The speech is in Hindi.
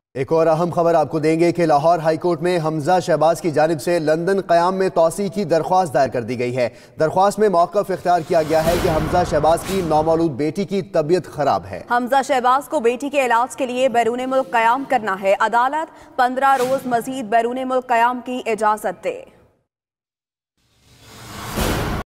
एक और अहम खबर आपको देंगे कि लाहौर हाईकोर्ट में हमजा शहबाज की जानिब से लंदन क़याम में तौसी की दरख्वास्त दायर कर दी गई है। दरख्वास्त में मौक़िफ़ इख्तियार किया गया है कि हमजा शहबाज की नौमौलूद बेटी की तबीयत खराब है। हमजा शहबाज को बेटी के इलाज के लिए बैरून मुल्क क़याम करना है। अदालत 15 रोज मजीद बैरून मुल्क क़याम की इजाजत दे।